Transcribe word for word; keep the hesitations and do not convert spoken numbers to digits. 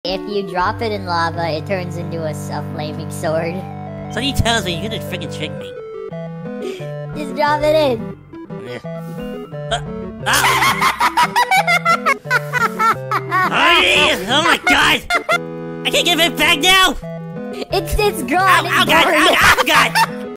if you drop it in lava, it turns into a, a flaming sword. So he tells me you're gonna freaking trick me. Just drop it in. Yeah. Uh, ah. oh, oh my god! I can't give it back now! It's it's gone. Ow, it's ow, god, ow, ow, god!